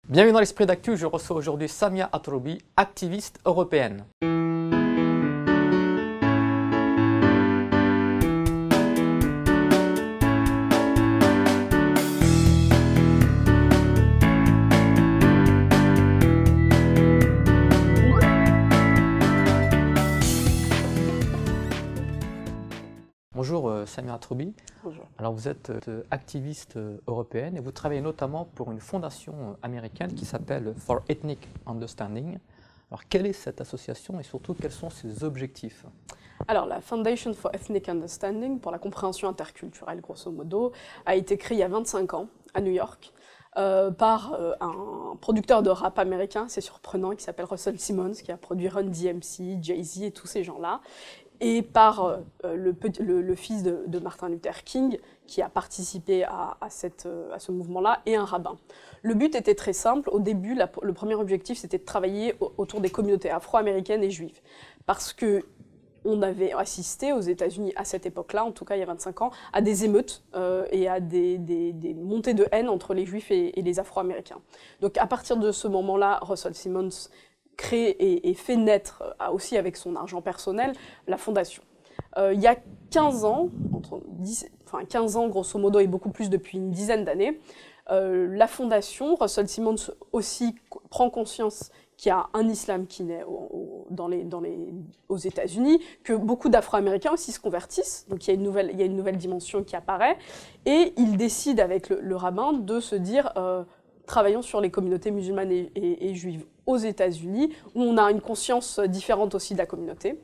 Bienvenue dans l'Esprit d'Actu, je reçois aujourd'hui Samia Atroubi, activiste européenne. Bonjour Samia Atroubi. Bonjour. Alors vous êtes activiste européenne et vous travaillez notamment pour une fondation américaine qui s'appelle For Ethnic Understanding. Alors quelle est cette association et surtout quels sont ses objectifs? Alors la Foundation for Ethnic Understanding, pour la compréhension interculturelle grosso modo, a été créée il y a 25 ans à New York par un producteur de rap américain, c'est surprenant, qui s'appelle Russell Simmons, qui a produit Run DMC, Jay-Z et tous ces gens-là. Et par le fils de Martin Luther King, qui a participé à ce mouvement-là, et un rabbin. Le but était très simple. Au début, le premier objectif, c'était de travailler autour des communautés afro-américaines et juives. Parce qu'on avait assisté aux États-Unis à cette époque-là, en tout cas il y a 25 ans, à des émeutes et à des montées de haine entre les juifs et les afro-américains. Donc à partir de ce moment-là, Russell Simmons crée et fait naître, aussi avec son argent personnel, la fondation. Il y a 15 ans, 15 ans grosso modo et beaucoup plus depuis une dizaine d'années, la fondation, Russell Simmons aussi prend conscience qu'il y a un islam qui naît aux États-Unis, que beaucoup d'Afro-Américains aussi se convertissent, donc il y a une nouvelle dimension qui apparaît, et il décide avec le rabbin de se dire travaillons sur les communautés musulmanes et juives aux États-Unis, où on a une conscience différente aussi de la communauté.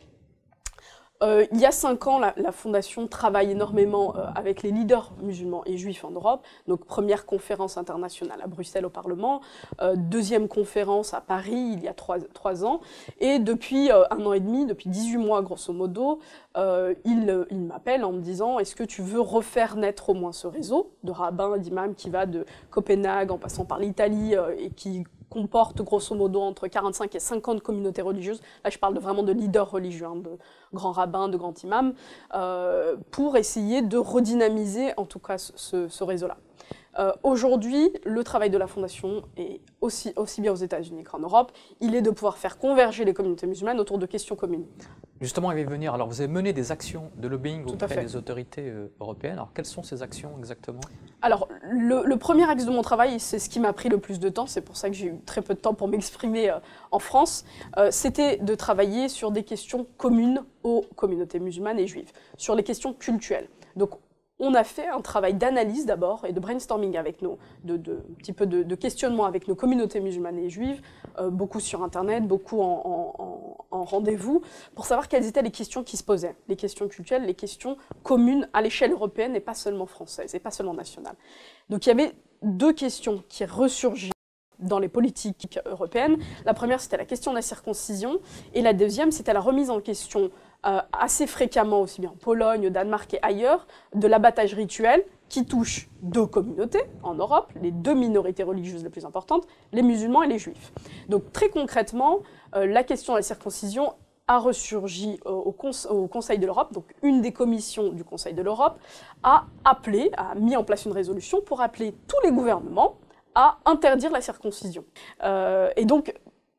Il y a 5 ans, la Fondation travaille énormément avec les leaders musulmans et juifs en Europe. Donc, première conférence internationale à Bruxelles au Parlement, deuxième conférence à Paris il y a 3 ans. Et depuis 1 an et demi, depuis 18 mois grosso modo, il m'appelle en me disant « Est-ce que tu veux refaire naître au moins ce réseau de rabbins, d'imams qui va de Copenhague en passant par l'Italie et qui comporte grosso modo entre 45 et 50 communautés religieuses, là je parle vraiment de leaders religieux, de grands rabbins, de grands imams, pour essayer de redynamiser en tout cas ce réseau-là. Aujourd'hui, le travail de la Fondation est aussi bien aux États-Unis qu'en Europe, il est de pouvoir faire converger les communautés musulmanes autour de questions communes. Justement, il va y venir. Alors, vous avez mené des actions de lobbying auprès des autorités européennes. Alors, quelles sont ces actions exactement? Alors, le premier axe de mon travail, c'est ce qui m'a pris le plus de temps, c'est pour ça que j'ai eu très peu de temps pour m'exprimer en France, c'était de travailler sur des questions communes aux communautés musulmanes et juives, sur les questions culturelles. Donc, on a fait un travail d'analyse d'abord et de brainstorming avec un petit peu de questionnement avec nos communautés musulmanes et juives, beaucoup sur Internet, beaucoup en rendez-vous, pour savoir quelles étaient les questions qui se posaient, les questions culturelles, les questions communes à l'échelle européenne et pas seulement française et pas seulement nationale. Donc il y avait 2 questions qui ressurgissent dans les politiques européennes. La première, c'était la question de la circoncision, et la deuxième, c'était la remise en question assez fréquemment, aussi bien en Pologne, au Danemark et ailleurs, de l'abattage rituel qui touche 2 communautés en Europe, les 2 minorités religieuses les plus importantes, les musulmans et les juifs. Donc très concrètement, la question de la circoncision a ressurgi au Conseil de l'Europe, donc une des commissions du Conseil de l'Europe a mis en place une résolution pour appeler tous les gouvernements à interdire la circoncision. Et donc,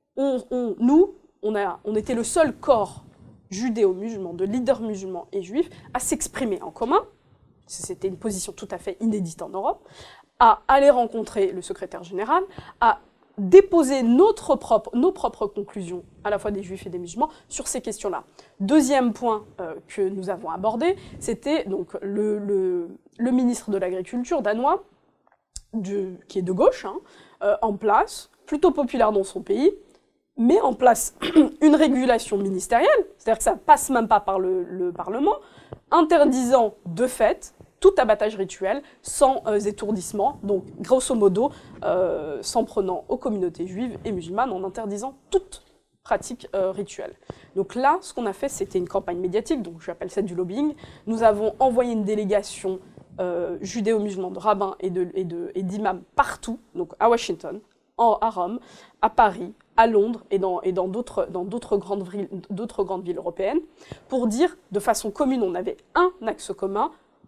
on était le seul corps judéo-musulman, de leaders musulmans et juifs, à s'exprimer en commun, c'était une position tout à fait inédite en Europe, à aller rencontrer le secrétaire général, à déposer nos propres conclusions, à la fois des juifs et des musulmans, sur ces questions-là. Deuxième point que nous avons abordé, c'était donc le ministre de l'Agriculture danois, qui est de gauche, en place, plutôt populaire dans son pays, met en place une régulation ministérielle, c'est-à-dire que ça ne passe même pas par le Parlement, interdisant de fait tout abattage rituel sans étourdissement, donc grosso modo s'en prenant aux communautés juives et musulmanes en interdisant toute pratique rituelle. Donc là, ce qu'on a fait, c'était une campagne médiatique, donc j'appelle ça du lobbying. Nous avons envoyé une délégation judéo-musulmans de rabbins et d'imams partout, donc à Washington, à Rome, à Paris, à Londres et dans d'autres grandes villes européennes, pour dire de façon commune, on avait un axe commun,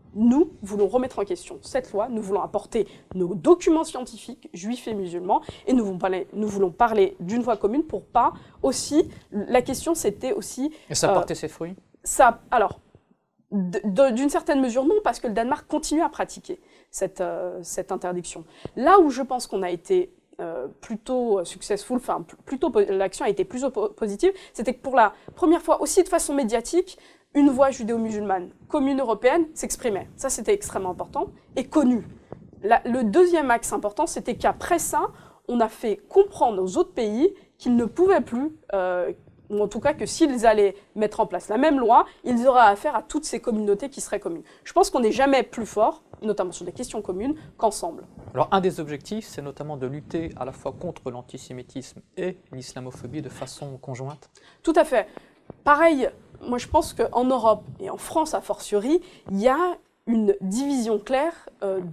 nous voulons remettre en question cette loi, nous voulons apporter nos documents scientifiques, juifs et musulmans, et nous voulons parler d'une voix commune pour pas aussi... La question, c'était aussi... Et ça a porté ses fruits? Ça, alors, d'une certaine mesure, non, parce que le Danemark continue à pratiquer cette interdiction. Là où je pense qu'on a été plutôt successful, enfin, plutôt l'action a été plus positive, c'était que pour la première fois, aussi de façon médiatique, une voix judéo-musulmane commune européenne s'exprimait. Ça, c'était extrêmement important et connu. Le deuxième axe important, c'était qu'après ça, on a fait comprendre aux autres pays qu'ils ne pouvaient plus, ou en tout cas que s'ils allaient mettre en place la même loi, ils auraient affaire à toutes ces communautés qui seraient communes. Je pense qu'on n'est jamais plus fort, notamment sur des questions communes, qu'ensemble. Alors, un des objectifs, c'est notamment de lutter à la fois contre l'antisémitisme et l'islamophobie de façon conjointe. Tout à fait. Pareil, moi je pense qu'en Europe et en France a fortiori, il y a une division claire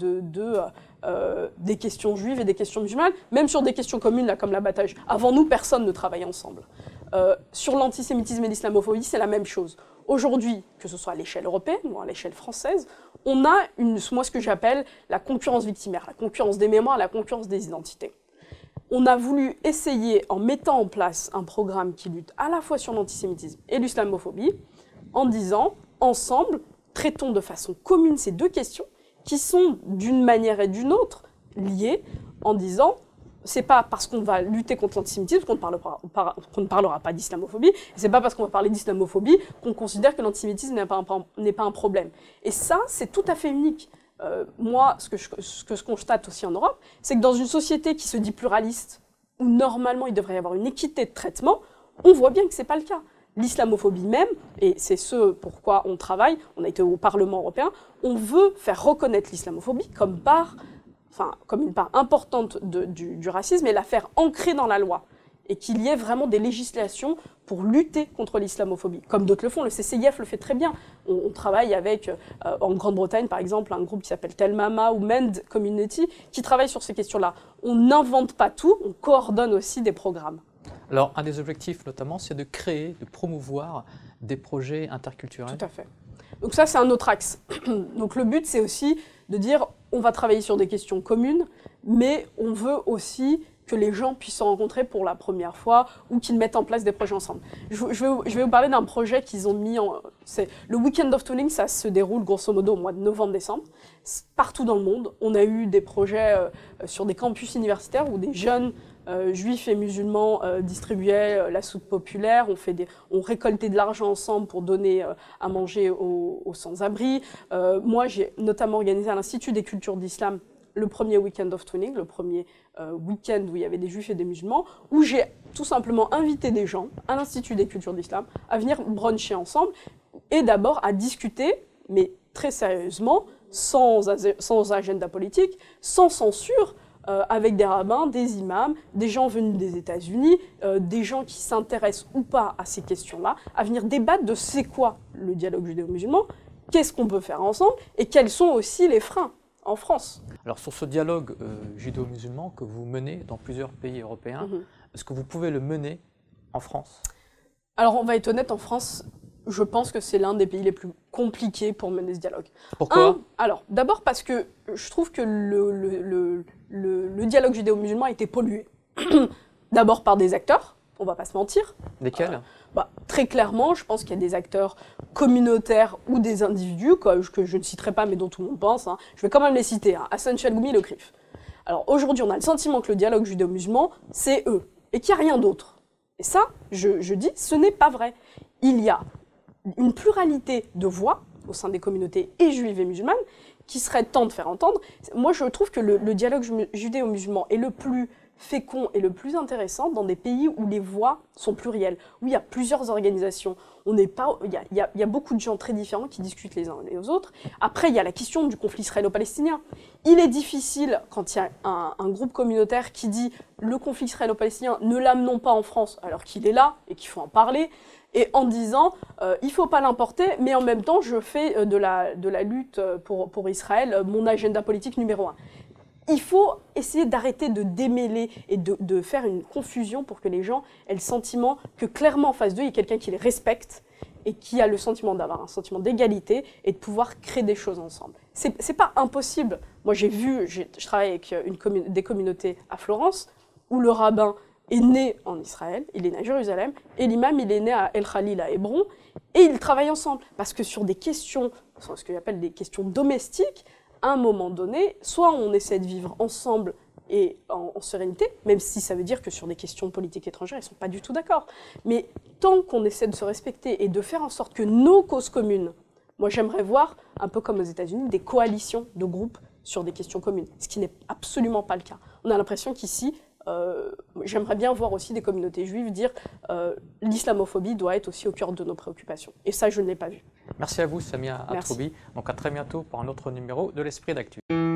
des questions juives et des questions musulmanes, même sur des questions communes là, comme l'abattage. Avant nous, personne ne travaillait ensemble. Sur l'antisémitisme et l'islamophobie, c'est la même chose. Aujourd'hui, que ce soit à l'échelle européenne ou à l'échelle française, on a moi ce que j'appelle la concurrence victimaire, la concurrence des mémoires, la concurrence des identités. On a voulu essayer, en mettant en place un programme qui lutte à la fois sur l'antisémitisme et l'islamophobie, en disant, ensemble, traitons de façon commune ces deux questions, qui sont d'une manière et d'une autre liées, en disant, c'est pas parce qu'on va lutter contre l'antisémitisme qu'on ne parlera pas d'islamophobie, et c'est pas parce qu'on va parler d'islamophobie qu'on considère que l'antisémitisme n'est pas un problème. Et ça, c'est tout à fait unique. Moi, ce que je constate aussi en Europe, c'est que dans une société qui se dit pluraliste, où normalement il devrait y avoir une équité de traitement, on voit bien que ce n'est pas le cas. L'islamophobie même, et c'est ce pourquoi on travaille, on a été au Parlement européen, on veut faire reconnaître l'islamophobie comme une part importante du racisme et la faire ancrer dans la loi. Et qu'il y ait vraiment des législations pour lutter contre l'islamophobie. Comme d'autres le font, le CCIF le fait très bien. On travaille avec, en Grande-Bretagne par exemple, un groupe qui s'appelle Telmama ou Mend Community, qui travaille sur ces questions-là. On n'invente pas tout, on coordonne aussi des programmes. Alors, un des objectifs notamment, c'est de créer, de promouvoir des projets interculturels. Tout à fait. Donc ça, c'est un autre axe. Donc le but, c'est aussi de dire, on va travailler sur des questions communes, mais on veut aussi que les gens puissent se rencontrer pour la première fois ou qu'ils mettent en place des projets ensemble. Je vais vous parler d'un projet qu'ils ont mis en... Le Weekend of Tooling, ça se déroule grosso modo au mois de novembre-décembre. Partout dans le monde, on a eu des projets sur des campus universitaires où des jeunes juifs et musulmans distribuaient la soupe populaire, on récoltait de l'argent ensemble pour donner à manger aux sans-abri. Moi, j'ai notamment organisé à l'Institut des cultures d'islam le premier Weekend of Tooling, le premier week-end où il y avait des juifs et des musulmans, où j'ai tout simplement invité des gens à l'Institut des cultures d'islam à venir bruncher ensemble et d'abord à discuter, mais très sérieusement, sans agenda politique, sans censure, avec des rabbins, des imams, des gens venus des États-Unis, des gens qui s'intéressent ou pas à ces questions-là, à venir débattre de c'est quoi le dialogue judéo-musulman, qu'est-ce qu'on peut faire ensemble et quels sont aussi les freins en France. Alors sur ce dialogue judéo-musulman que vous menez dans plusieurs pays européens, est-ce que vous pouvez le mener en France? Alors on va être honnête, en France, je pense que c'est l'un des pays les plus compliqués pour mener ce dialogue. Pourquoi? Alors d'abord parce que je trouve que le dialogue judéo-musulman a été pollué. D'abord par des acteurs, on va pas se mentir. Lesquels? Très clairement, je pense qu'il y a des acteurs communautaires ou des individus, que je ne citerai pas mais dont tout le monde pense. Je vais quand même les citer. Hassan Chalgoumi, le CRIF. Alors aujourd'hui, on a le sentiment que le dialogue judéo-musulman, c'est eux, et qu'il n'y a rien d'autre. Et ça, je dis, ce n'est pas vrai. Il y a une pluralité de voix au sein des communautés et juives et musulmanes qui serait temps de faire entendre. Moi, je trouve que le dialogue judéo-musulman est le plus fécond et le plus intéressant dans des pays où les voix sont plurielles, où il y a plusieurs organisations. Il y a beaucoup de gens très différents qui discutent les uns et les autres. Après, il y a la question du conflit israélo-palestinien. Il est difficile, quand il y a un groupe communautaire qui dit « le conflit israélo-palestinien, ne l'amenons pas en France », alors qu'il est là et qu'il faut en parler, et en disant il ne faut pas l'importer, mais en même temps, je fais de la lutte pour Israël mon agenda politique numéro 1. Il faut essayer d'arrêter de démêler et de faire une confusion pour que les gens aient le sentiment que clairement en face d'eux, il y a quelqu'un qui les respecte et qui a le sentiment d'avoir un sentiment d'égalité et de pouvoir créer des choses ensemble. C'est pas impossible. Moi, je travaille avec des communautés à Florence où le rabbin est né en Israël, il est né à Jérusalem, et l'imam, il est né à El Khalil, à Hébron, et ils travaillent ensemble. Parce que sur des questions, ce que j'appelle des questions domestiques, à un moment donné, soit on essaie de vivre ensemble et en sérénité, même si ça veut dire que sur des questions politiques étrangères, ils ne sont pas du tout d'accord. Mais tant qu'on essaie de se respecter et de faire en sorte que nos causes communes, moi j'aimerais voir, un peu comme aux États-Unis, des coalitions de groupes sur des questions communes, ce qui n'est absolument pas le cas. On a l'impression qu'ici, j'aimerais bien voir aussi des communautés juives dire l'islamophobie doit être aussi au cœur de nos préoccupations. Et ça, je ne l'ai pas vu. Merci à vous, Samia Atroubi. Donc à très bientôt pour un autre numéro de l'Esprit d'Actu.